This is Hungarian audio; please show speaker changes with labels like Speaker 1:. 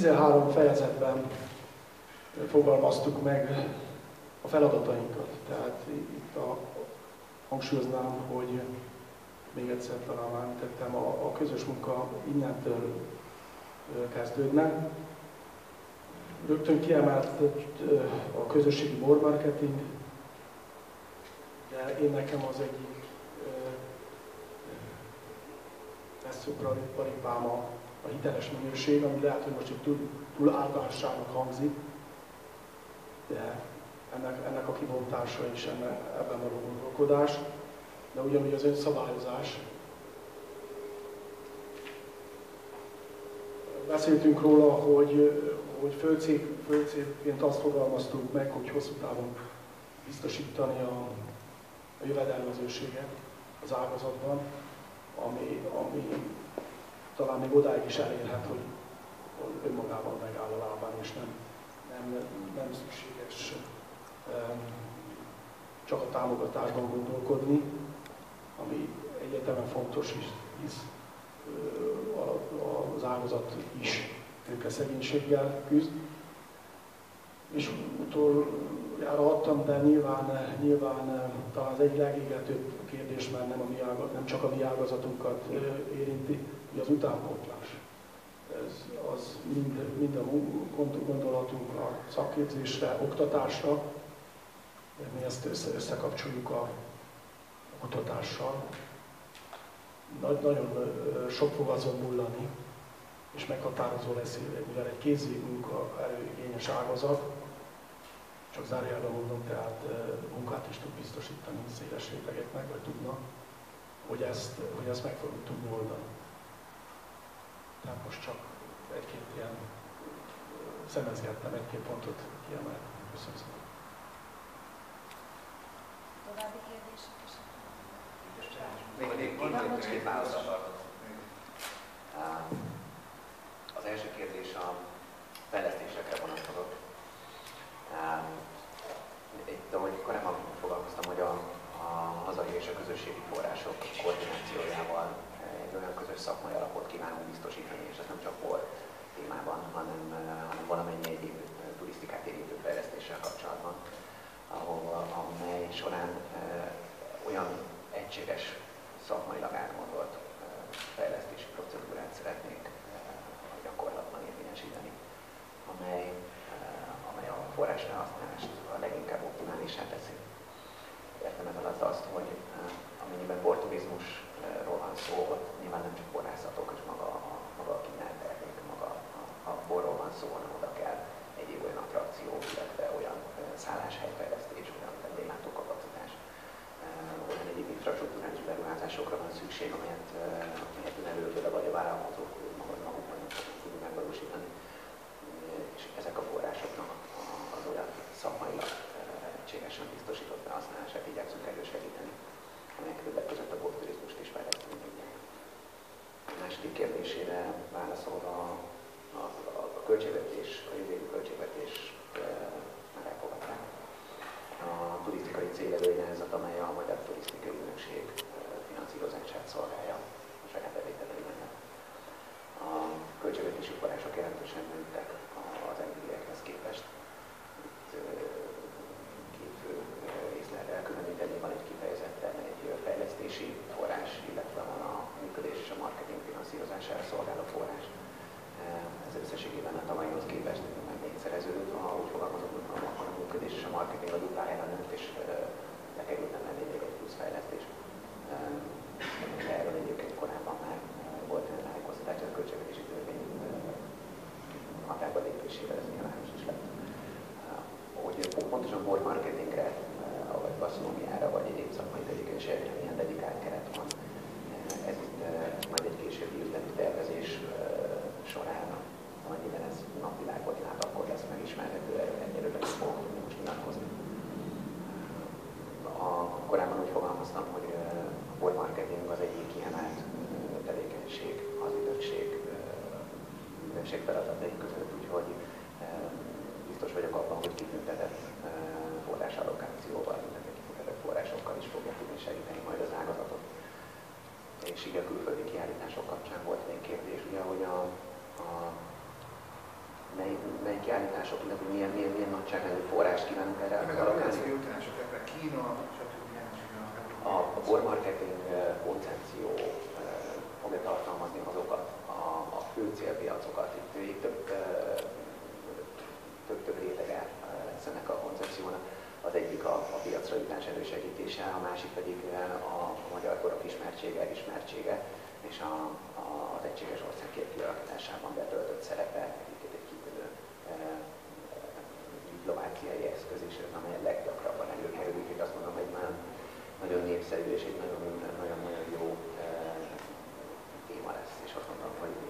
Speaker 1: 13 fejezetben fogalmaztuk meg a feladatainkat. Tehát itt hangsúlyoznám, hogy még egyszer talán már említettem, a közös munka innentől kezdődne. Rögtön kiemelt a közösségi board marketing, de én nekem az egyik veszőparipám a hiteles minőség, ami lehet, hogy most itt túl általánosságnak hangzik, de ennek a kibontása is ebben való gondolkodás, de ugyanúgy az önszabályozás. Beszéltünk róla, hogy főcélként azt fogalmaztunk meg, hogy hosszú távon biztosítani a jövedelmezőséget az ágazatban, ami talán még odáig is elérhet, hogy önmagában megáll a lábán, és nem szükséges csak a támogatásban gondolkodni, ami egyetemen fontos is, hisz az ágazat is tőkeszegénységgel küzd. És utoljára adtam, de nyilván talán az egyik legégetőbb kérdés, mert nem csak a mi ágazatunkat érinti, hogy az utánpótlás. Az mind a gondolatunk a szakképzésre, oktatásra, mi ezt összekapcsoljuk a kutatással. Nagyon sok fog azon múlani, és meghatározó lesz, mivel egy kézmunkaerőigényes ágazat, csak zárójelben mondom, tehát munkát is tud biztosítani széles rétegeknek, vagy tudna, hogy ezt meg fogjuk tudni oldani. Tehát most csak egy-két ilyen szemezgettem, egy-két pontot kiemelni. Köszönöm szépen.
Speaker 2: További kérdések esetleg?
Speaker 3: Még két válaszra tartok. Az első kérdés a fejlesztésekre vonatkozott. Itt, ahogy korábban foglalkoztam, hogy a hazai és a közösségi források koordinációjával egy olyan közös szakmai alapot kívánunk biztosítani, és ez nem csak volt témában, hanem valamennyi egyéb turisztikát érintő fejlesztéssel kapcsolatban, amely során olyan egységes, szakmailag átgondolt fejlesztési procedúrát szeretnénk a gyakorlatban érvényesíteni, amely a forrásfelhasználást a leginkább optimálisá teszi. Értem ez alatt azt, hogy amennyiben borturizmusról van szó, ott nyilván nem csak borrászatok, és maga a kínált termék, maga a borról van szó, hanem oda kell egyéb olyan attrakció, illetve olyan szálláshelyfejlesztés, olyan vendéglátókapacitás, olyan egyéb infrastruktúrális beruházásokra van szükség, amelyet önerőből vagy a vállalkozók magukban tudunk megvalósítani. És ezek a forrásoknak az olyan szakmailag egységesen biztosított felhasználását igyekszünk elősegíteni, amelyek többek között a borturizmust is fejleszteni tudják. A második kérdésére válaszolva a költségvetés, a jövő költségvetés már elfogadták. A turisztikai célelőirányzat, amely a Magyar Turisztikai Ügynökség finanszírozását szolgálja a saját bevételeiben. A költségvetési források jelentősen nőttek az eddigiekhez képest. Két fő részletre elkülöníteni, van egy kifejezetten egy fejlesztési forrás, illetve van a működés és a marketing finanszírozására szolgáló forrás. Ez összességében a tavalyhoz képest meg négyszereződött, ha úgy fogalmazom, akkor a működés és a marketing a duplájára nőtt, és bekerült mellé még egy plusz fejlesztés. Erről egyébként korábban már volt egy tájékoztatás, hogy a költségvetési törvény hatályba lépésével ez nyilvános is lett. Hogy pontosan board marketingre, vagy gasztronómiára, vagy egyéb szakmai tevékenységre milyen dedikált keret van. Ez itt majd egy későbbi üzleti tervezés során, amennyiben ez napvilágot lát, akkor lesz megismerhető, ennyire nem fogok tudni most nyilatkozni. Korábban úgy fogalmaztam, hogy a board marketing az egyik kiemelt tevékenység az ügynökség feladatai között, úgyhogy biztos vagyok abban, hogy kitüntetett forrásallokációval, illetve kitüntetett forrásokkal is fogja tudni segíteni majd az ágazatot. És így a külföldi kiállítások kapcsán volt még kérdés, ugye, hogy a források, illetve milyen nagyságrendű forrást kívánunk erre
Speaker 4: alokálni. Kína, stb.
Speaker 3: A bormarketing koncepció fogja tartalmazni azokat a fő célpiacokat. Itt több rétege lesz ennek a koncepciónak. Az egyik a piacra jutás elősegítése, a másik pedig a magyar borok ismertsége és az egységes országkép kialakításában betöltött szerepe, egy kitűnő diplomáciai eszköz is, amely leggyakrabban előkerül, úgyhogy azt mondom, hogy nagyon népszerű és egy nagyon jó téma lesz, és azt mondom, hogy